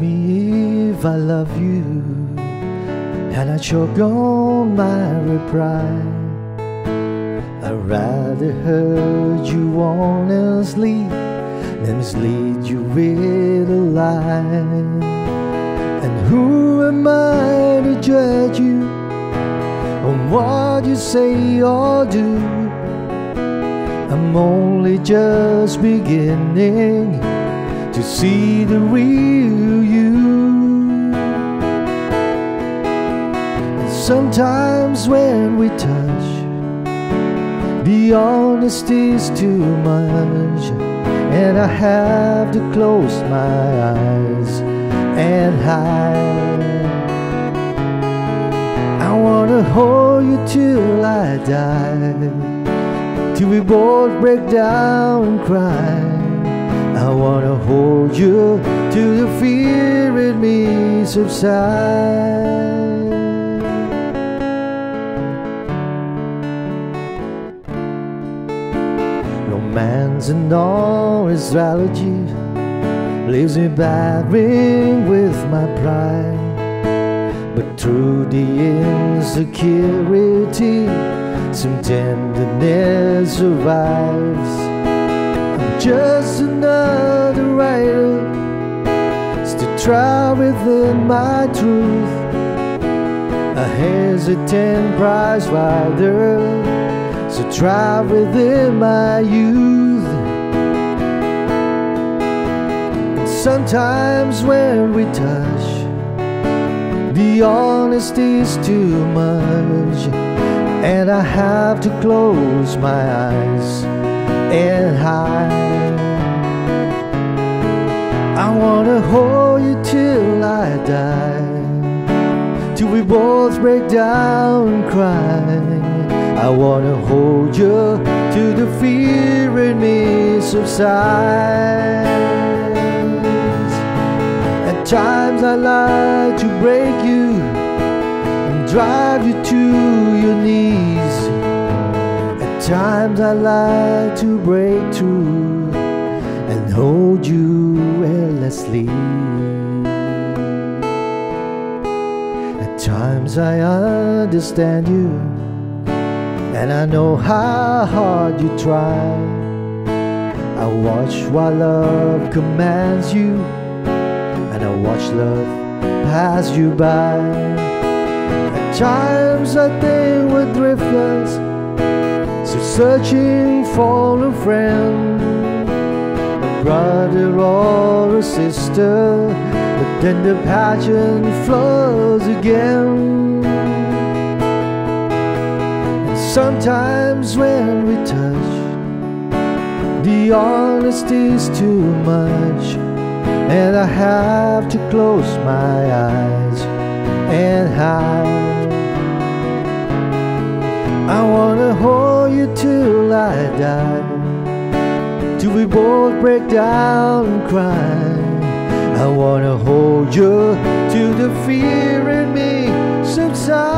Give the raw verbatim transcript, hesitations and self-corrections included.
me if I love you, and I choke on my reply. I'd rather hurt you honestly than mislead you with a lie. And who am I to judge you on what you say or do? I'm only just beginning to see the real you. And sometimes when we touch, the honesty's too much, and I have to close my eyes and hide. I wanna hold you till I die, till we both break down and cry. I wanna hold you till the fear in me subsides. Romance and all astrology leaves me battering with my pride, but through the insecurity, some tenderness survives. I'm just another writer, still trapped within my truth, a hesitant prize fighter, so trapped within my youth. And sometimes when we touch, the honesty's too much, and I have to close my eyes and hide. I wanna hold you till I die, till we both break down and cry. I wanna hold you till the fear in me subsides. At times I like to break you and drive you to your knees. At times I like to break through and hold you endlessly. At times I understand you, and I know how hard you try. I watch while love commands you, and I watch love pass you by. At times I think we're drifters, so searching for a friend, a brother or a sister, but then the passion flows again. Sometimes when we touch, the honesty's too much, and I have to close my eyes and hide. I wanna hold you till I die, till we both break down and cry. I wanna hold you till the fear in me subsides.